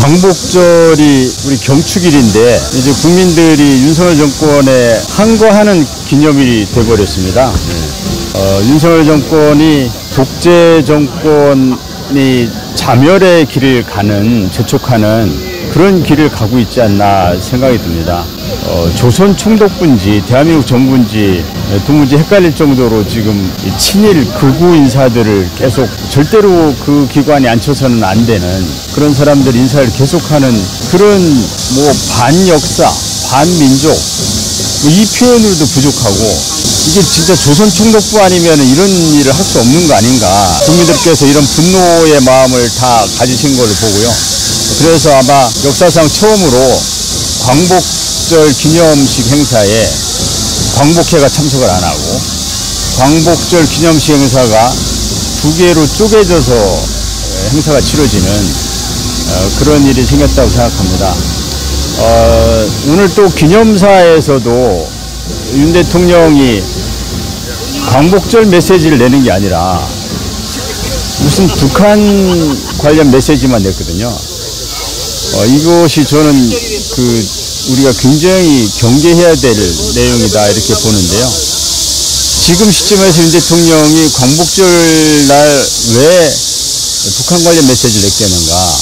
광복절이 우리 경축일인데 이제 국민들이 윤석열 정권에 항거하는 기념일이 돼버렸습니다. 윤석열 정권이 독재 정권이 자멸의 길을 가는, 재촉하는 그런 길을 가고 있지 않나 생각이 듭니다. 조선 총독부인지 대한민국 정부인지 도무지 헷갈릴 정도로 지금 친일 극우 인사들을 계속 절대로 그 기관에 앉혀서는 안 되는 그런 사람들 인사를 계속하는 그런 뭐 반역사, 반민족 이 표현으로도 부족하고 이게 진짜 조선 총독부 아니면 이런 일을 할 수 없는 거 아닌가. 국민들께서 이런 분노의 마음을 다 가지신 걸 보고요. 그래서 아마 역사상 처음으로 광복절 기념식 행사에 광복회가 참석을 안 하고 광복절 기념식 행사가 두 개로 쪼개져서 행사가 치러지는 그런 일이 생겼다고 생각합니다. 오늘 또 기념사에서도 윤 대통령이 광복절 메시지를 내는 게 아니라 무슨 북한 관련 메시지만 냈거든요. 이것이 저는 우리가 굉장히 경계해야 될 내용이다 이렇게 보는데요. 지금 시점에서 윤 대통령이 광복절 날 왜 북한 관련 메시지를 냈겠는가?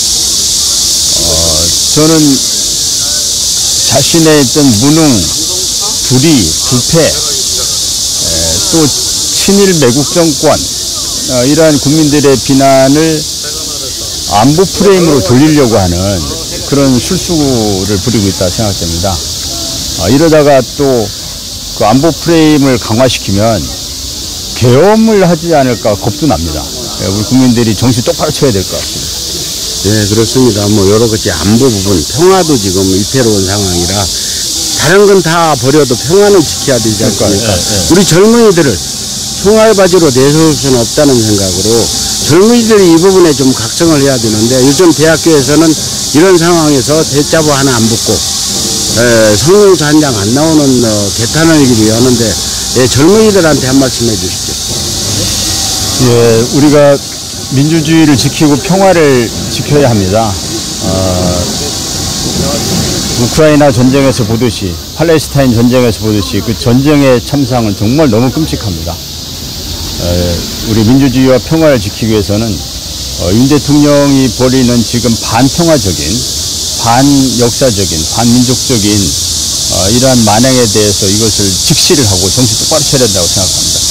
저는 자신의 어떤 무능, 불의, 부패, 또 친일 매국 정권 이러한 국민들의 비난을 안보 프레임으로 돌리려고 하는 그런 술수를 부리고 있다 생각됩니다. 이러다가 또 그 안보 프레임을 강화시키면 계엄을 하지 않을까 겁도 납니다. 우리 국민들이 정신 똑바로 쳐야 될 것 같습니다. 네, 그렇습니다. 뭐 여러 가지 안보 부분, 평화도 지금 위태로운 상황이라 다른 건 다 버려도 평화는 지켜야 되지 않습니까? 우리 젊은이들을 총알바지로 내세울 수는 없다는 생각으로 젊은이들이 이 부분에 좀 각성을 해야 되는데 요즘 대학교에서는 이런 상황에서 대자보 하나 안 붙고 성명서 한 장 안 나오는 개탄을 길이 하는데 젊은이들한테 한 말씀 해주시죠. 예, 우리가 민주주의를 지키고 평화를 지켜야 합니다. 우크라이나 전쟁에서 보듯이 팔레스타인 전쟁에서 보듯이 그 전쟁의 참상은 정말 너무 끔찍합니다. 우리 민주주의와 평화를 지키기 위해서는 윤 대통령이 벌이는 지금 반평화적인, 반역사적인, 반민족적인 이러한 만행에 대해서 이것을 직시를 하고 정신 똑바로 차려야 된다고 생각합니다.